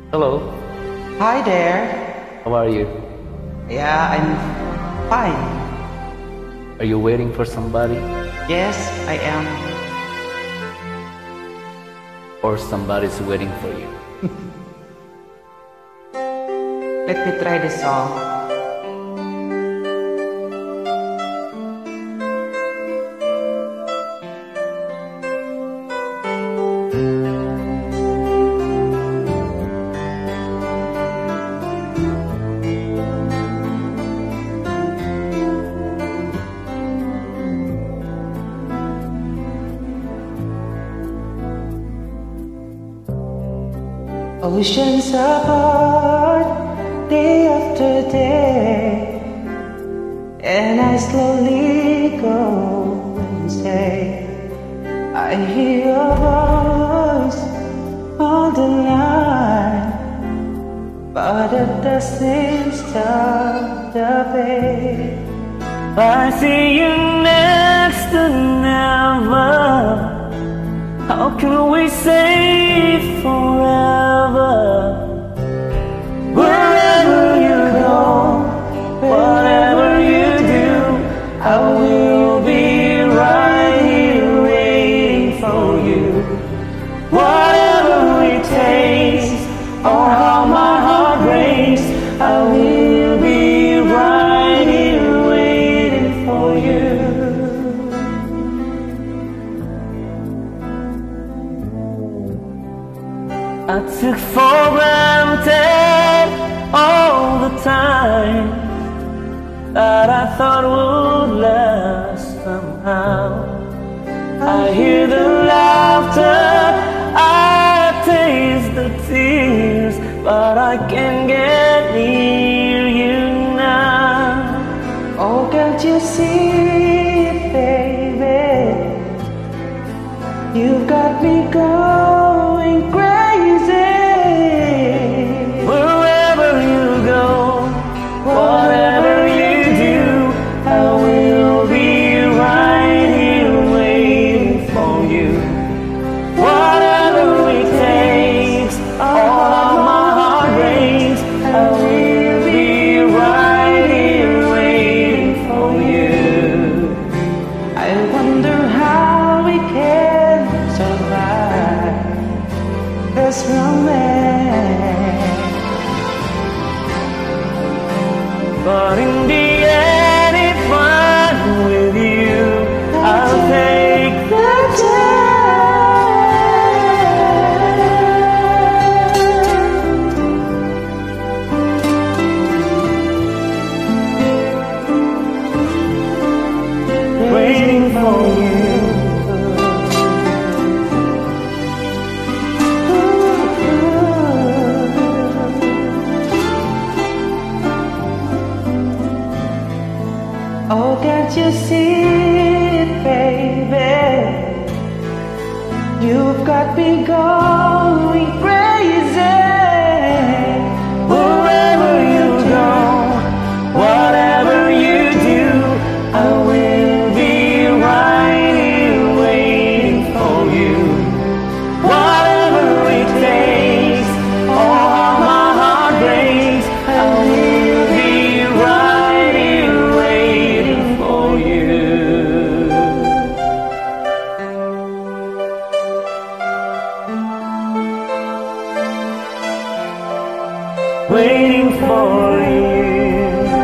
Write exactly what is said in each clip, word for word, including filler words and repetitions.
Hello, Hi there. how are you? Yeah, I'm fine. Are you waiting for somebody? Yes, I am. Or somebody's waiting for you? Let me try this song. Oceans apart, day after day, and I slowly go insane. I hear your voice all the night, but it doesn't stop the pain. I see you next to never. How can we say forever? Wherever you go, whatever you do, I will be right here waiting for you. Whatever it takes, or how my heart breaks, I will be right here waiting for you. I took for granted all the time that I thought would last somehow. I hear the laughter, I taste the tears, but I can't get near you now. Oh, can't you see it, baby? You've got me going crazy. Wherever you go, whatever you do, I will be right here waiting for you. Whatever it takes, all my heart breaks, I will be right here waiting for you. I wonder how we can survive this romance, but in the end, if I'm with you, I'll take the chance, waiting for you. oh, can't you see it, baby? You've got me going crazy. Wherever you go, whatever you do, I will be right here waiting for you. Whatever it takes, or how my heart breaks, I will be right here waiting for you. Waiting for you.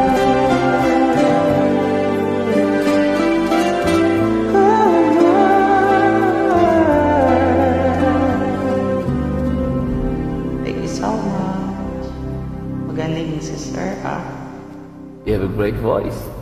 Thank you so much. Magaling si Sir, ah. You have a great voice.